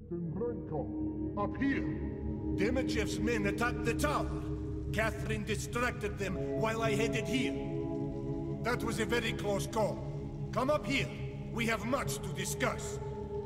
Up here! Demichev's men attacked the tower. Catherine distracted them while I headed here. That was a very close call. Come up here. We have much to discuss.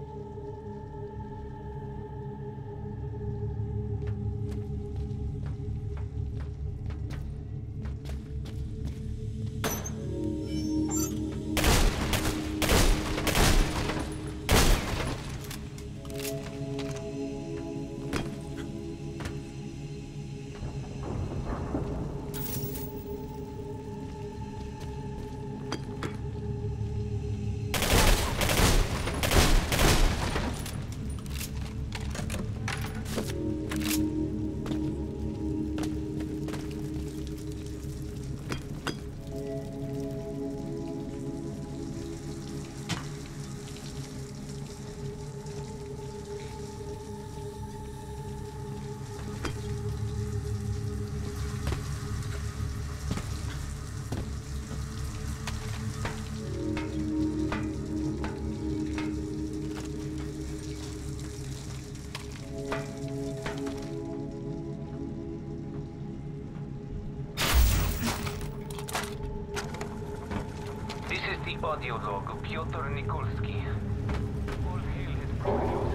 Audio log of Piotr Nikolsky. All hail his glorious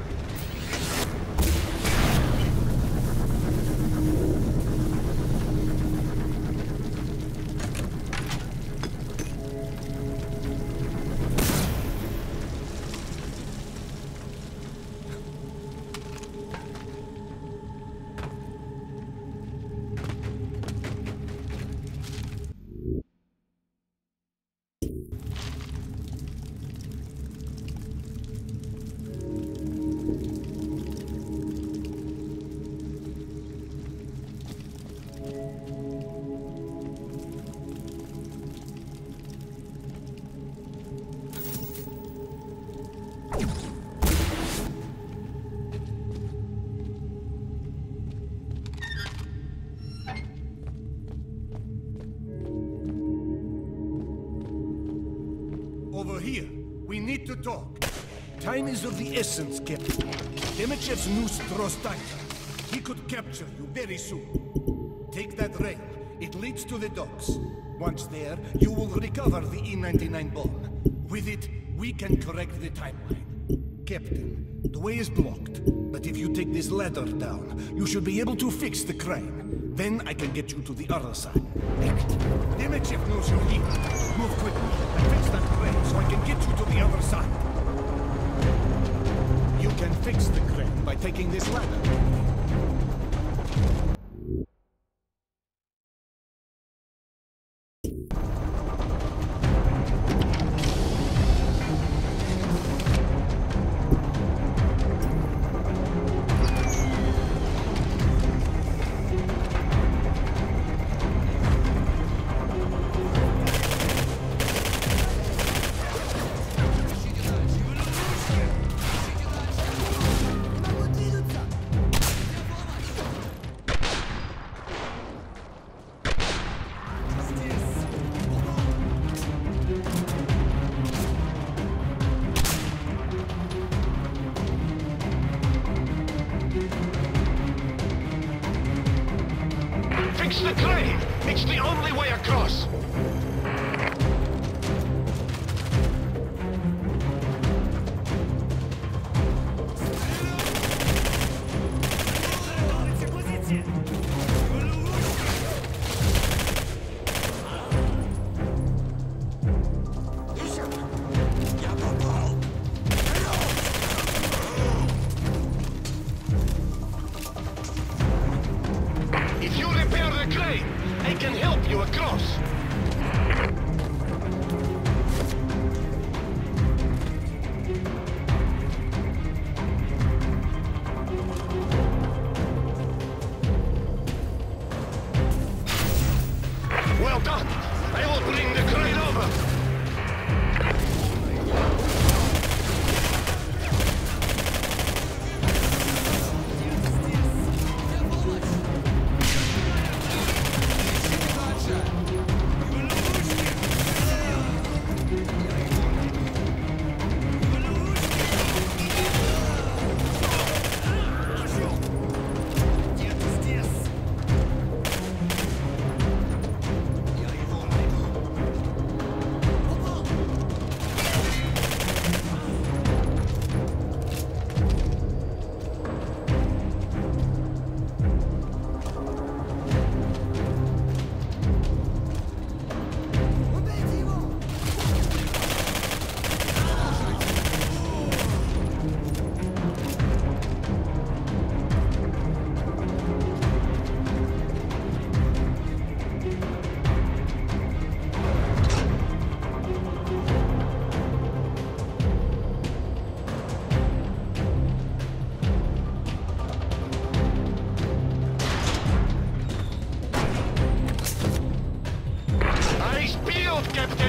Over here. We need to talk. Time is of the essence, Captain. Demichev's noose draws tighter. He could capture you very soon. Take that rail. It leads to the docks. Once there, you will recover the E-99 bomb. With it, we can correct the timeline. Captain, the way is blocked. But if you take this ladder down, you should be able to fix the crane. Then I can get you to the other side. Demichev knows you're here. Move quickly and fix that crane so I can get you to the other side. You can fix the crane by taking this ladder. Fix the crane! It's the only way across! If you repair the crane, I can help you across. Well done! I will bring the crane over! out, Captain!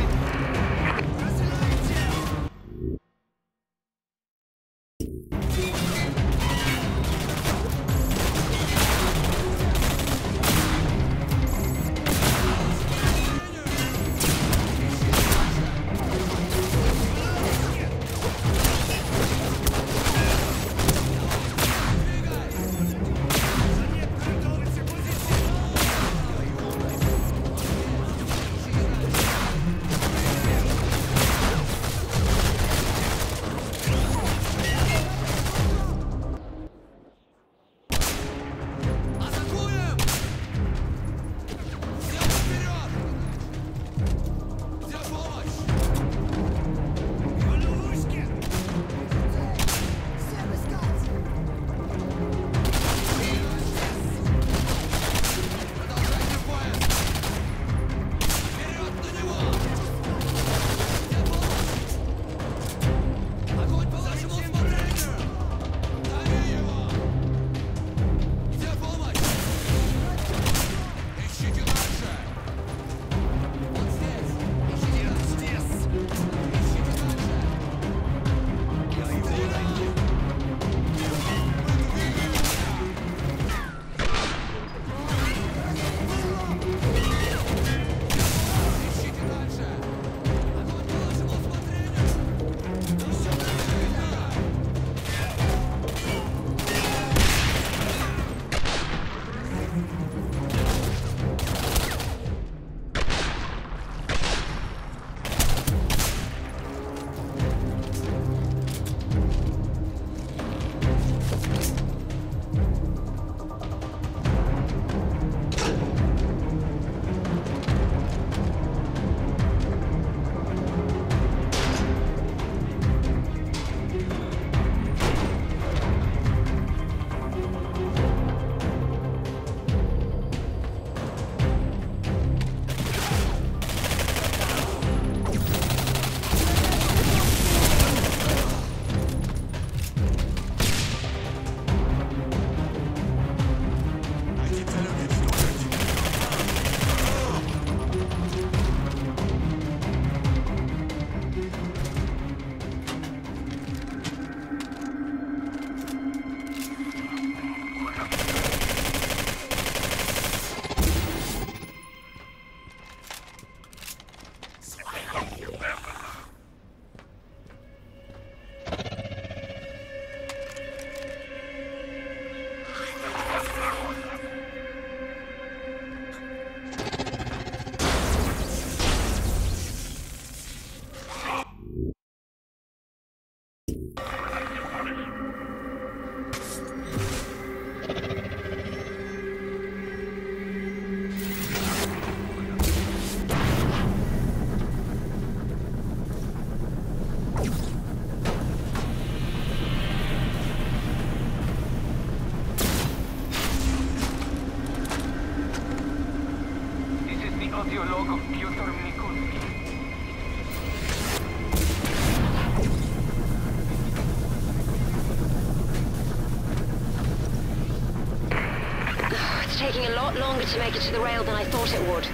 Taking a lot longer to make it to the rail than I thought it would.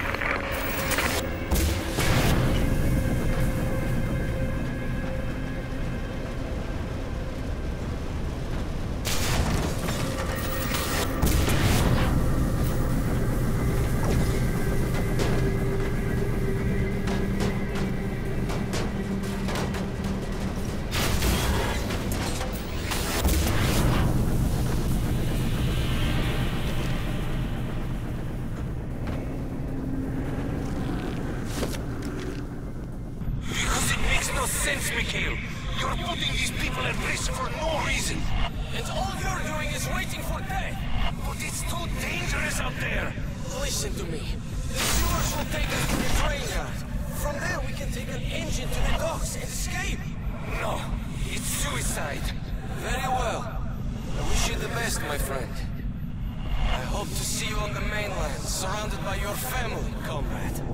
You're putting these people at risk for no reason. And all you're doing is waiting for death. But it's too dangerous out there. Listen to me. The sewers will take us to the train yard. From there we can take an engine to the docks and escape. No, it's suicide. Very well. I wish you the best, my friend. I hope to see you on the mainland, surrounded by your family, comrade.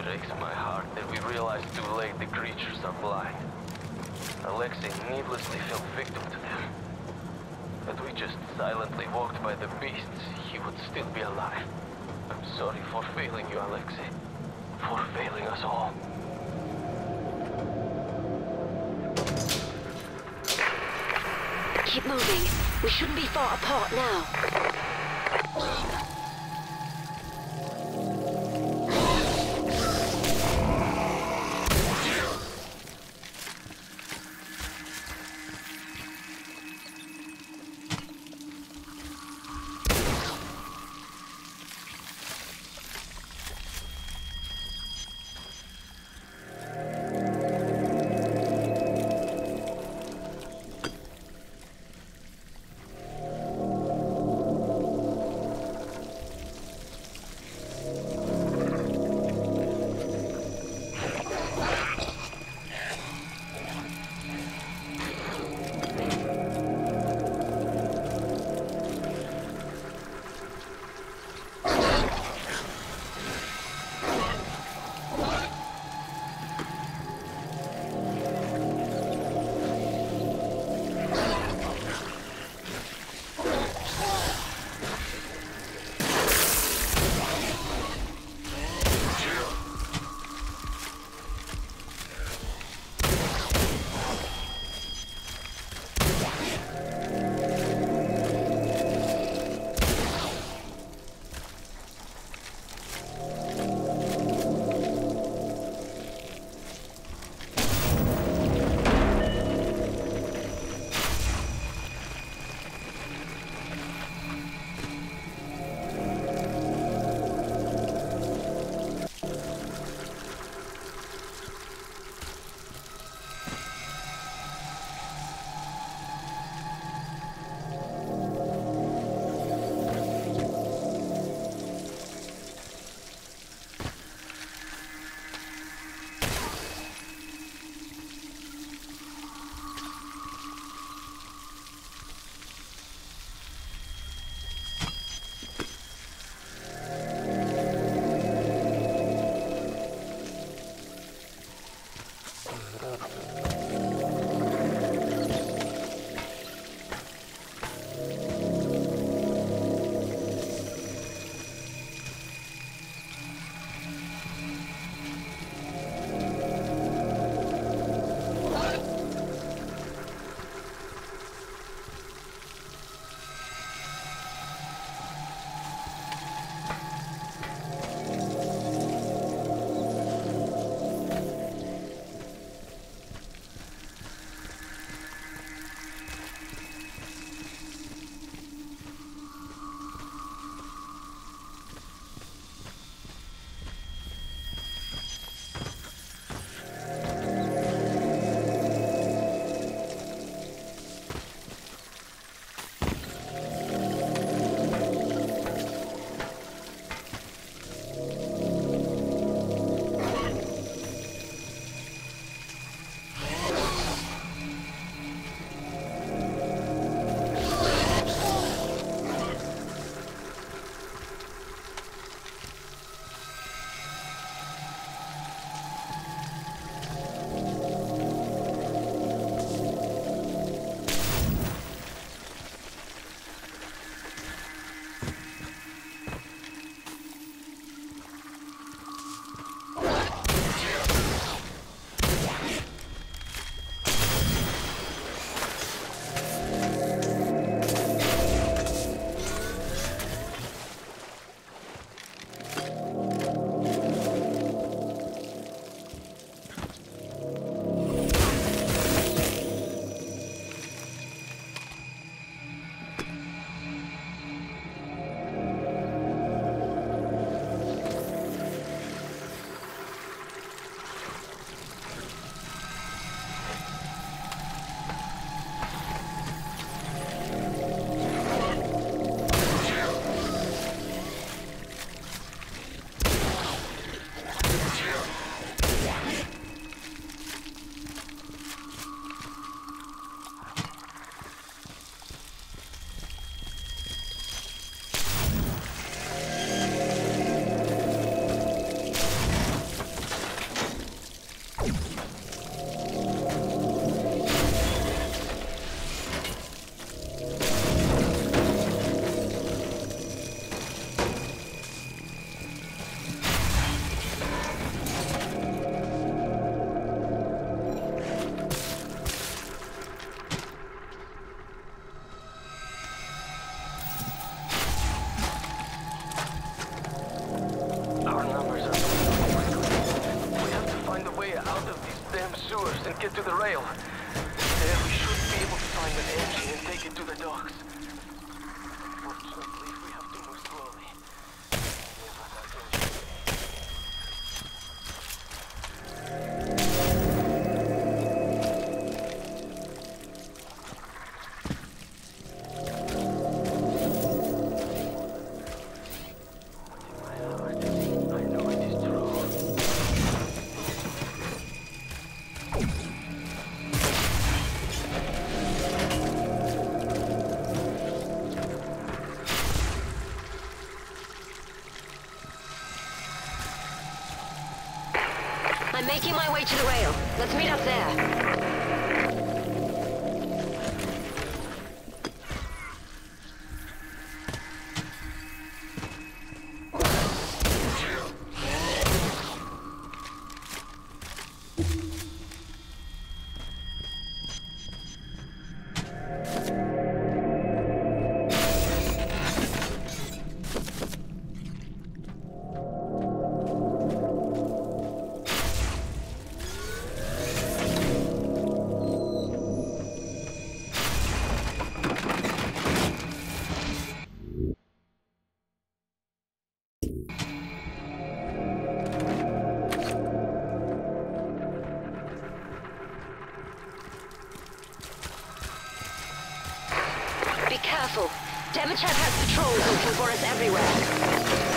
breaks my heart that we realize too late the creatures are blind. Alexei needlessly fell victim to them. Had we just silently walked by the beasts, he would still be alive. I'm sorry for failing you, Alexei. For failing us all. Keep moving. We shouldn't be far apart now. sewers and get to the rail. There we should be able to find an engine and take it to the docks. Fortunately, we have to move slowly. I know it is true. I'm making my way to the rail. Let's meet up there. Be careful. Demochat has patrols looking for us everywhere.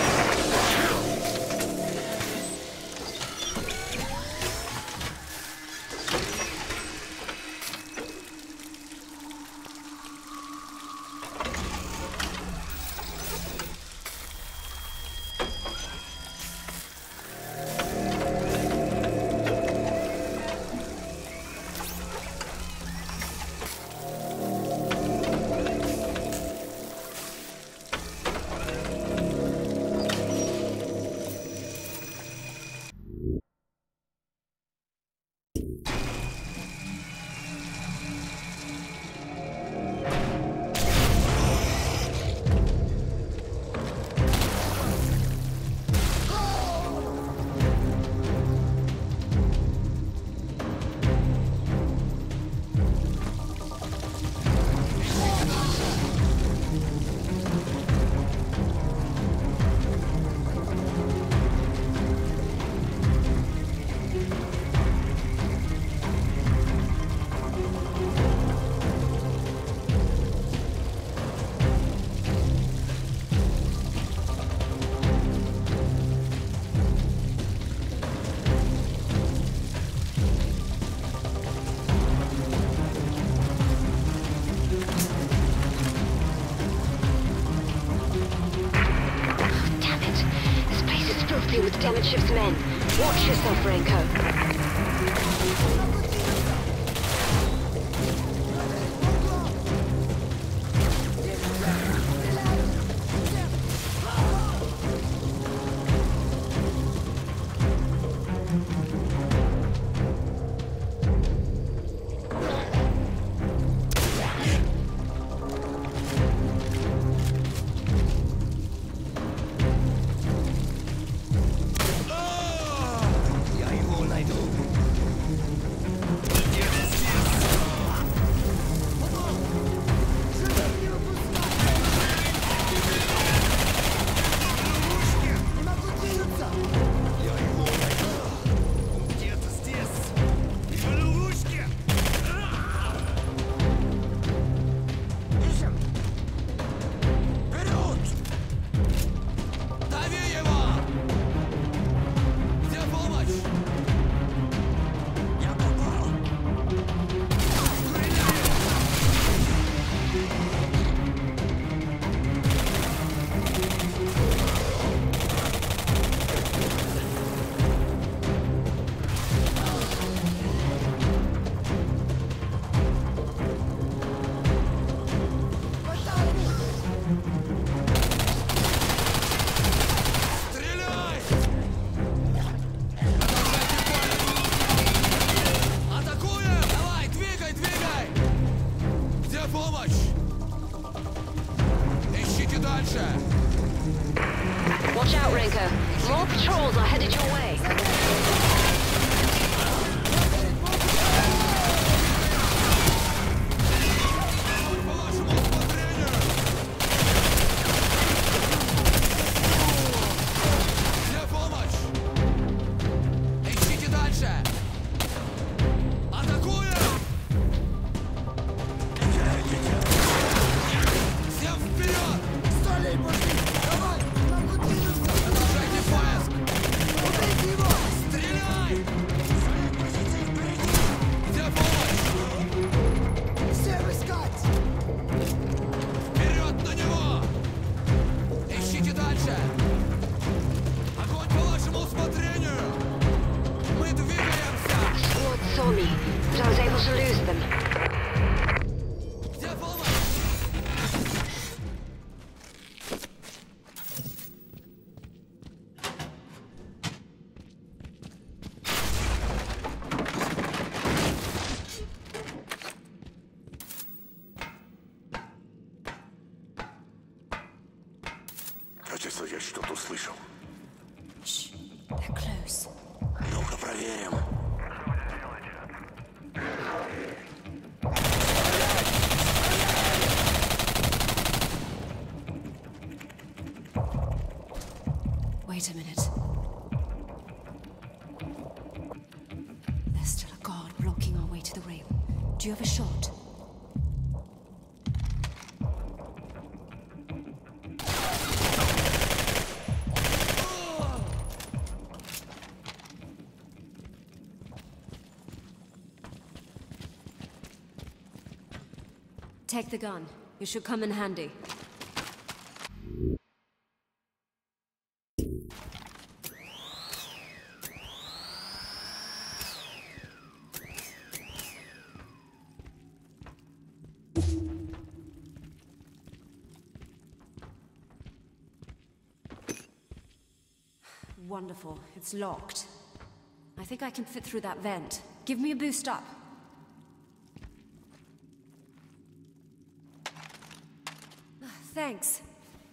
With Demachev's men. Watch yourself, Renko. saw me, but I was able to lose them. Кажется, я что-то услышал. Shh, they're close. Ну-ка проверим. Wait a minute. There's still a guard blocking our way to the rail. Do you have a shot? Take the gun. It should come in handy. Wonderful. It's locked. I think I can fit through that vent. Give me a boost up. Thanks.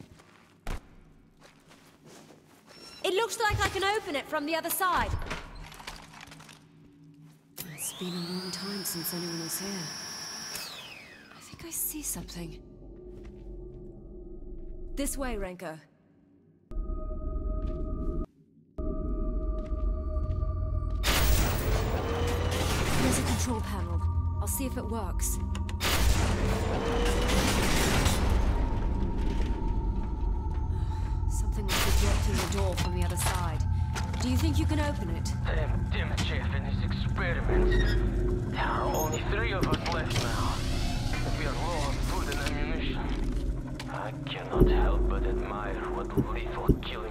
It looks like I can open it from the other side. It's been a long time since anyone was here. I think I see something. This way, Renko. There's a control panel. I'll see if it works. Something must be blocking the door from the other side. Do you think you can open it? Damn Dimitrov and his experiments. There are only 3 of us left now. We are low on food and ammunition. I cannot help but admire what lethal killing